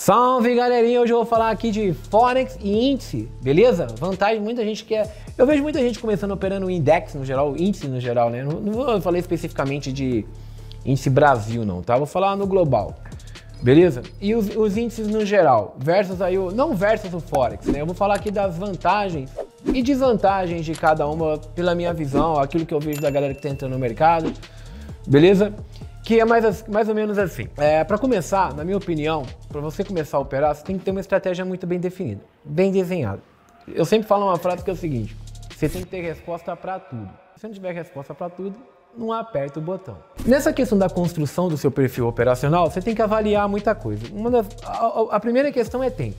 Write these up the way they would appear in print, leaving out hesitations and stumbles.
Salve galerinha, hoje eu vou falar aqui de Forex e índice, beleza? Vantagem, muita gente quer... Eu vejo muita gente começando operando o index no geral, o índice no geral, né? Não vou falar especificamente de índice Brasil não, tá? Vou falar no global, beleza? E os índices no geral, versus aí não versus o Forex, né? Eu vou falar aqui das vantagens e desvantagens de cada uma pela minha visão, aquilo que eu vejo da galera que tá entrando no mercado, beleza? Que é mais ou menos assim. Para começar, na minha opinião, para você começar a operar, você tem que ter uma estratégia muito bem definida, bem desenhada. Eu sempre falo uma frase que é o seguinte: você tem que ter resposta para tudo. Se você não tiver resposta para tudo, não aperta o botão. Nessa questão da construção do seu perfil operacional, você tem que avaliar muita coisa. A primeira questão é tempo.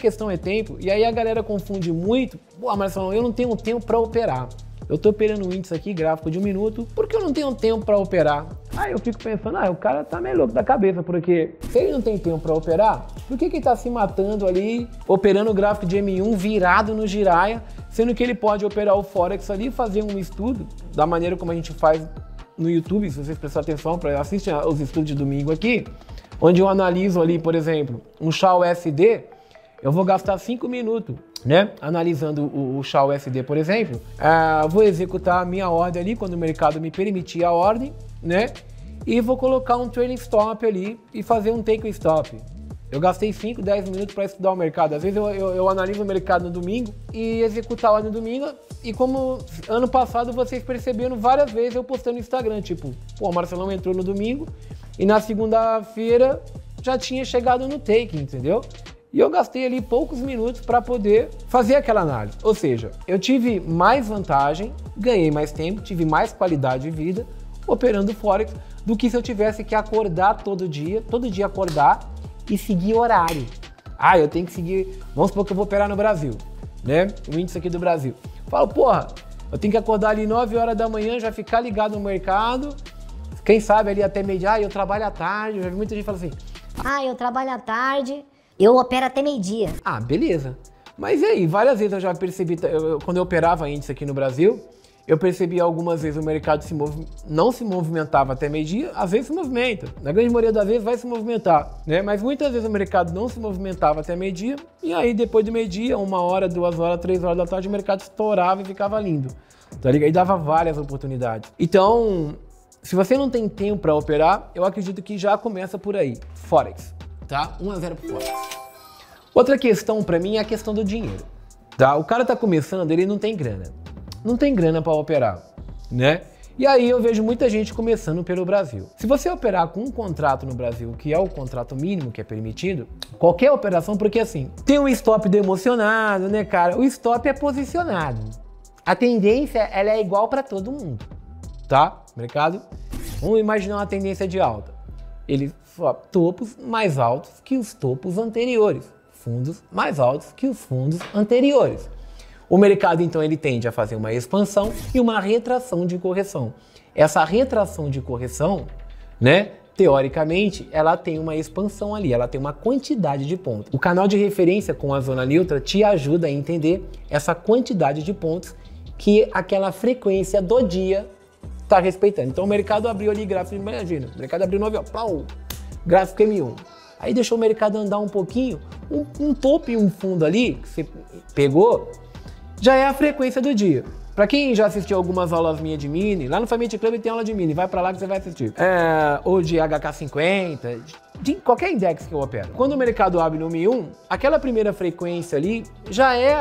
E aí a galera confunde muito. Pô, Marcelo, eu não tenho tempo para operar. Eu tô operando um índice aqui, gráfico de 1 minuto, porque eu não tenho tempo para operar. Aí eu fico pensando, o cara tá meio louco da cabeça, porque se ele não tem tempo para operar, por que ele tá se matando ali, operando o gráfico de M1 virado no Jiraya, sendo que ele pode operar o Forex ali e fazer um estudo da maneira como a gente faz no YouTube, se vocês prestarem atenção, assistir os estudos de domingo aqui, onde eu analiso ali, por exemplo, um SHA-USD, eu vou gastar 5 minutos, né? Analisando o SHA-USD, por exemplo, vou executar a minha ordem ali quando o mercado me permitir a ordem, né? E vou colocar um trailing stop ali e fazer um take stop. Eu gastei 5, 10 minutos para estudar o mercado. Às vezes eu analiso o mercado no domingo e executar a ordem no domingo. E como ano passado vocês perceberam várias vezes eu postando no Instagram, tipo, pô, o Marcelão entrou no domingo e na segunda-feira já tinha chegado no take, entendeu? E eu gastei ali poucos minutos para poder fazer aquela análise. Ou seja, eu tive mais vantagem, ganhei mais tempo, tive mais qualidade de vida operando Forex do que se eu tivesse que acordar todo dia acordar e seguir horário. Eu tenho que seguir, vamos supor que eu vou operar no Brasil, né? O índice aqui do Brasil. Falo, porra, eu tenho que acordar ali 9 horas da manhã, já ficar ligado no mercado, quem sabe ali até meio-dia, eu trabalho à tarde, já vi muita gente fala assim, eu trabalho à tarde, eu opero até meio-dia. Beleza. Mas e aí, várias vezes eu já percebi, quando eu operava índice aqui no Brasil, eu percebi algumas vezes o mercado não se movimentava até meio-dia, às vezes se movimenta. Na grande maioria das vezes vai se movimentar, né? Mas muitas vezes o mercado não se movimentava até meio-dia, e aí depois do meio-dia, 1 hora, 2 horas, 3 horas da tarde, o mercado estourava e ficava lindo, tá ligado? E dava várias oportunidades. Então, se você não tem tempo para operar, eu acredito que já começa por aí. Forex, tá? 1-0 pro Forex. Outra questão para mim é a questão do dinheiro, tá? O cara tá começando, ele não tem grana. Não tem grana para operar, né? E aí eu vejo muita gente começando pelo Brasil. Se você operar com um contrato no Brasil, que é o contrato mínimo que é permitido, qualquer operação, porque assim, tem um stop democionado, né, cara? O stop é posicionado. A tendência, ela é igual para todo mundo, tá? Mercado, vamos imaginar uma tendência de alta. Ele topos mais altos que os topos anteriores, fundos mais altos que os fundos anteriores. O mercado, então, ele tende a fazer uma expansão e uma retração de correção. Essa retração de correção, né, teoricamente, ela tem uma expansão ali, ela tem uma quantidade de pontos. O canal de referência com a zona neutra te ajuda a entender essa quantidade de pontos que aquela frequência do dia está respeitando. Então, o mercado abriu ali gráfico, imagina, o mercado abriu 9, pau, gráfico M1. Aí deixou o mercado andar um pouquinho, um topo e um fundo ali, que você pegou, já é a frequência do dia. Para quem já assistiu algumas aulas minhas de mini, lá no Family Club tem aula de mini, vai para lá que você vai assistir. Ou de HK50, de qualquer index que eu opero. Quando o mercado abre no M1, aquela primeira frequência ali já é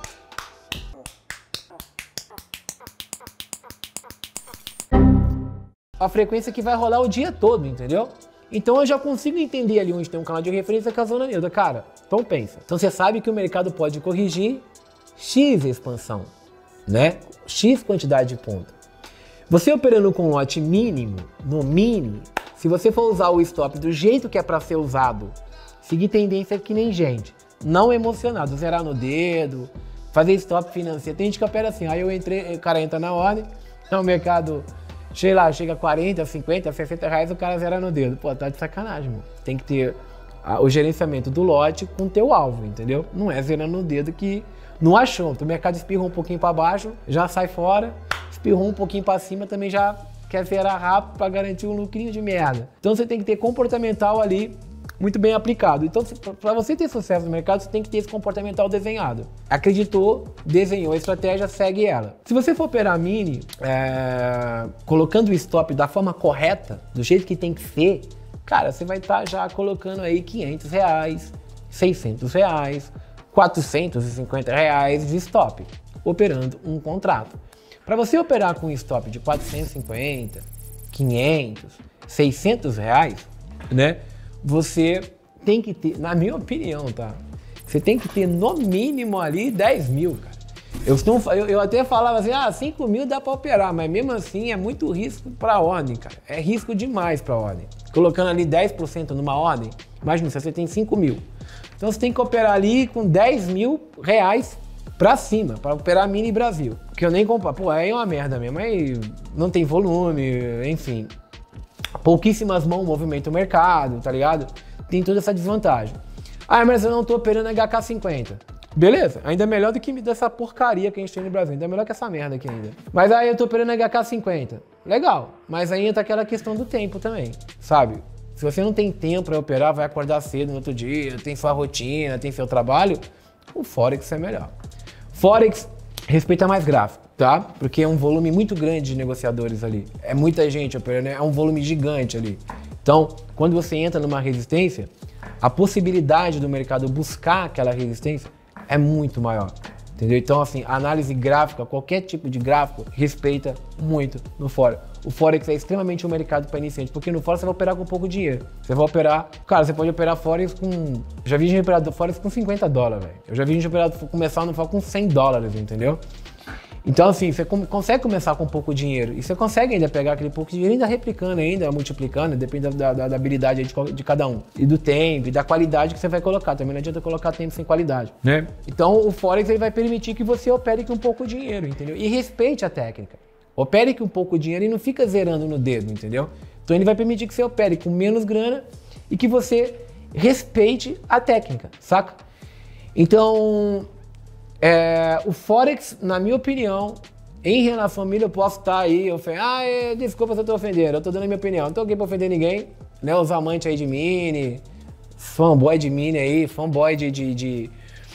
a frequência que vai rolar o dia todo, entendeu? Então eu já consigo entender ali onde tem um canal de referência com a zona neutra, cara. Então pensa. Então você sabe que o mercado pode corrigir X expansão, né? X quantidade de pontos. Você operando com lote mínimo, no mini, se você for usar o stop do jeito que é para ser usado, seguir tendência que nem gente, não emocionado, zerar no dedo, fazer stop financeiro. Tem gente que opera assim, aí eu entrei, o cara entra na ordem, o mercado, sei lá, chega a 40, 50, 60 reais, o cara zera no dedo. Pô, tá de sacanagem, mano. Tem que ter o gerenciamento do lote com o teu alvo, entendeu? Não é zerando no dedo que não achou. O mercado espirrou um pouquinho para baixo, já sai fora, espirrou um pouquinho para cima, também já quer zerar rápido para garantir um lucrinho de merda. Então você tem que ter comportamental ali muito bem aplicado. Então, para você ter sucesso no mercado, você tem que ter esse comportamental desenhado. Acreditou, desenhou a estratégia, segue ela. Se você for operar mini, colocando o stop da forma correta, do jeito que tem que ser, cara, você vai estar já colocando aí R$500, R$600, R$450 de stop, operando um contrato. Para você operar com um stop de 450, 500, R$600, né? Você tem que ter, na minha opinião, tá? Você tem que ter no mínimo ali 10 mil, cara. Eu até falava assim, 5 mil dá para operar, mas mesmo assim é muito risco para ordem, cara. É risco demais para ordem. Colocando ali 10% numa ordem, imagina, se você tem 5 mil. Então você tem que operar ali com R$10.000 pra cima, para operar mini Brasil. Que eu nem compro. Pô, aí é uma merda mesmo. Aí não tem volume, enfim. Pouquíssimas mãos movimentam o mercado, tá ligado? Tem toda essa desvantagem. Ah, mas eu não tô operando HK50. Beleza, ainda é melhor do que dessa porcaria que a gente tem no Brasil. Ainda é melhor que essa merda aqui ainda. Mas aí eu tô operando HK50. Legal, mas aí entra aquela questão do tempo também, sabe? Se você não tem tempo para operar, vai acordar cedo no outro dia, tem sua rotina, tem seu trabalho, o Forex é melhor. Forex respeita mais gráfico, tá? Porque é um volume muito grande de negociadores ali. É muita gente operando, é um volume gigante ali. Então, quando você entra numa resistência, a possibilidade do mercado buscar aquela resistência é muito maior. Entendeu? Então, assim, a análise gráfica, qualquer tipo de gráfico, respeita muito no Forex. O Forex é extremamente um mercado para iniciante, porque no Forex você vai operar com pouco dinheiro. Você vai operar... Cara, você pode operar Forex com... Já vi gente operar Forex com $50, velho. Eu já vi gente operar, começar no Forex com $100, entendeu? Então, assim, você consegue começar com pouco dinheiro. E você consegue ainda pegar aquele pouco dinheiro, ainda replicando, ainda multiplicando, depende da habilidade de cada um. E do tempo, e da qualidade que você vai colocar. Também não adianta colocar tempo sem qualidade, né? Então, o Forex ele vai permitir que você opere com pouco dinheiro, entendeu? E respeite a técnica. Opere com pouco dinheiro e não fica zerando no dedo, entendeu? Então, ele vai permitir que você opere com menos grana e que você respeite a técnica, saca? Então... o Forex, na minha opinião, em relação a mim, eu posso estar aí, desculpa se eu tô ofendendo, eu tô dando a minha opinião, não tô aqui pra ofender ninguém, né, os amantes aí de mini, fanboy de mini aí, fanboy de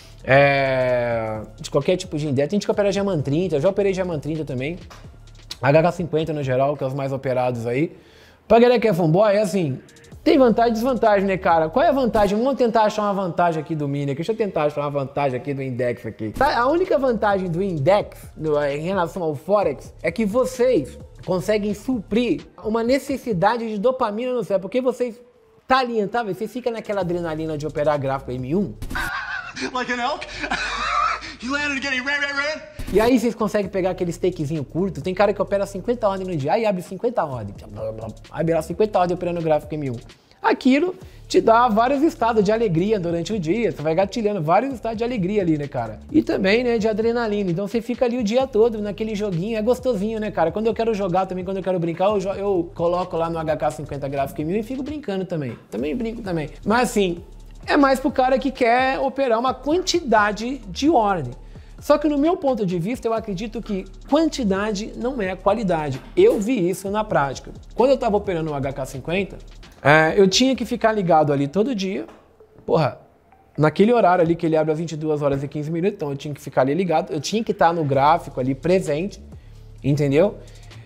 qualquer tipo de index, tem gente que opera Diamant 30, eu já operei Diamant 30 também, HK50 no geral, que é os mais operados aí. Pra galera que é fanboy, é assim... Tem vantagem e desvantagem, né, cara? Qual é a vantagem? Vamos tentar achar uma vantagem aqui do mini aqui. Deixa eu tentar achar uma vantagem aqui do index aqui. Tá? A única vantagem do index em relação ao Forex é que vocês conseguem suprir uma necessidade de dopamina no cérebro. Porque vocês tá ali, tá? Vocês ficam naquela adrenalina de operar gráfico M1. Like an elk? You landed again, ran. E aí vocês conseguem pegar aquele stakezinho curto. Tem cara que opera 50 ordens no dia, aí abre 50 ordens. Abre 50 ordens operando o gráfico M1. Aquilo te dá vários estados de alegria durante o dia. Você vai gatilhando vários estados de alegria ali, né, cara? E também, né, de adrenalina. Então você fica ali o dia todo naquele joguinho. É gostosinho, né, cara? Quando eu quero jogar também, quando eu quero brincar, eu coloco lá no HK50 gráfico M1 e fico brincando também. Também brinco também. Mas assim, é mais pro cara que quer operar uma quantidade de ordem. Só que no meu ponto de vista, eu acredito que quantidade não é qualidade. Eu vi isso na prática. Quando eu estava operando o HK50, eu tinha que ficar ligado ali todo dia. Porra, naquele horário ali que ele abre às 22 horas e 15 minutos, então eu tinha que ficar ali ligado. Eu tinha que estar no gráfico ali presente, entendeu?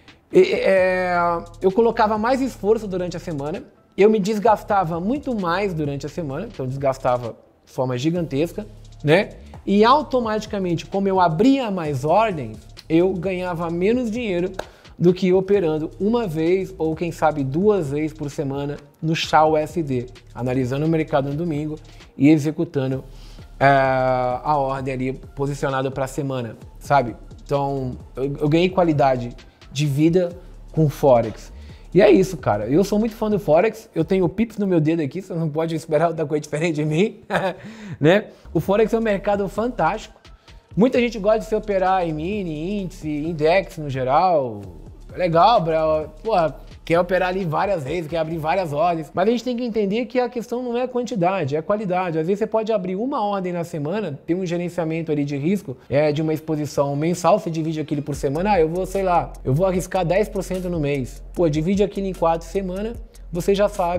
Eu colocava mais esforço durante a semana. Eu me desgastava muito mais durante a semana, então eu desgastava de forma gigantesca, né? E automaticamente, como eu abria mais ordens, eu ganhava menos dinheiro do que operando uma vez ou quem sabe 2 vezes por semana no CHA-USD, analisando o mercado no domingo e executando a ordem ali posicionada para a semana, sabe? Então, eu ganhei qualidade de vida com Forex. E é isso, cara. Eu sou muito fã do Forex. Eu tenho o Pips no meu dedo aqui, você não pode esperar outra coisa diferente de mim, né? O Forex é um mercado fantástico. Muita gente gosta de se operar em mini, índice, index no geral. Legal, porra, quer operar ali várias vezes, quer abrir várias ordens. Mas a gente tem que entender que a questão não é quantidade, é qualidade. Às vezes você pode abrir uma ordem na semana, tem um gerenciamento ali de risco, de uma exposição mensal, você divide aquilo por semana, eu vou arriscar 10% no mês. Pô, divide aquilo em 4 semanas, você já sabe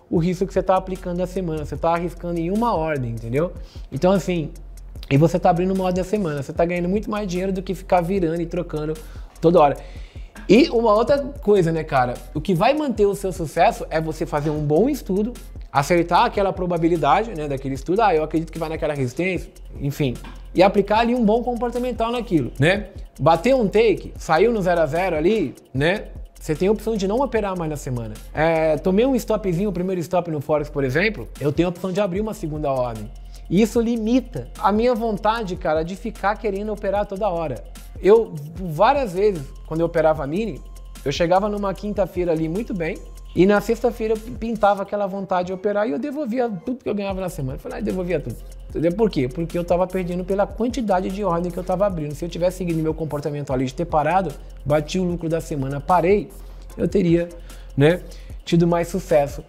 o risco que você está aplicando na semana. Você está arriscando em uma ordem, entendeu? Então, assim, e você está abrindo uma ordem da semana. Você está ganhando muito mais dinheiro do que ficar virando e trocando toda hora. E uma outra coisa, né, cara? O que vai manter o seu sucesso é você fazer um bom estudo, acertar aquela probabilidade, né, daquele estudo. Eu acredito que vai naquela resistência, enfim. E aplicar ali um bom comportamental naquilo, né? Bater um take, saiu no 0 a 0 ali, né? Você tem a opção de não operar mais na semana. Tomei um stopzinho, o primeiro stop no Forex, por exemplo, eu tenho a opção de abrir uma segunda ordem. E isso limita a minha vontade, cara, de ficar querendo operar toda hora. Eu, várias vezes, quando eu operava mini, eu chegava numa quinta-feira ali muito bem, e na sexta-feira pintava aquela vontade de operar e eu devolvia tudo que eu ganhava na semana. Eu falei, devolvia tudo. Entendeu? Por quê? Porque eu tava perdendo pela quantidade de ordem que eu tava abrindo. Se eu tivesse seguido meu comportamento ali de ter parado, bati o lucro da semana, parei, eu teria, né, tido mais sucesso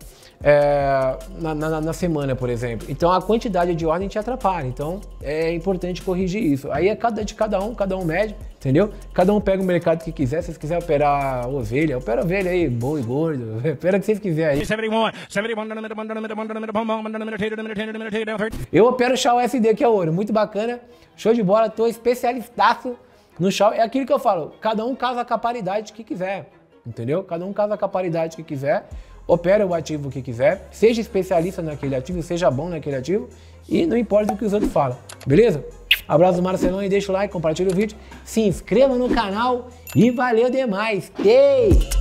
na semana, por exemplo. Então a quantidade de ordem te atrapalha. Então é importante corrigir isso. Aí é de cada um mede, entendeu? Cada um pega o mercado que quiser. Se vocês quiserem operar ovelha, opera ovelha aí, boi, gordo, opera o que vocês quiserem aí. Eu opero o Shao SD, que é ouro, muito bacana, show de bola, tô especialistaço no Shao. É aquilo que eu falo, cada um casa com a paridade que quiser, entendeu? Cada um casa com a paridade que quiser. Opera o ativo que quiser, seja especialista naquele ativo, seja bom naquele ativo e não importa o que os outros falam, beleza? Abraço do Marcelão e deixa o like, compartilha o vídeo, se inscreva no canal e valeu demais! Ei!